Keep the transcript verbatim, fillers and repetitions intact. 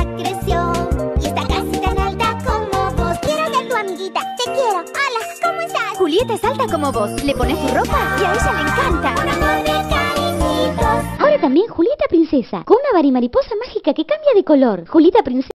creció y está casi tan alta como vos. Quiero ser tu amiguita, te quiero. Hola, ¿cómo estás? Julieta es alta como vos. Le pones tu ropa y a ella le encanta. Un amor de cariñitos. Ahora también Julieta Princesa, con una varimariposa mágica que cambia de color. Julieta Princesa.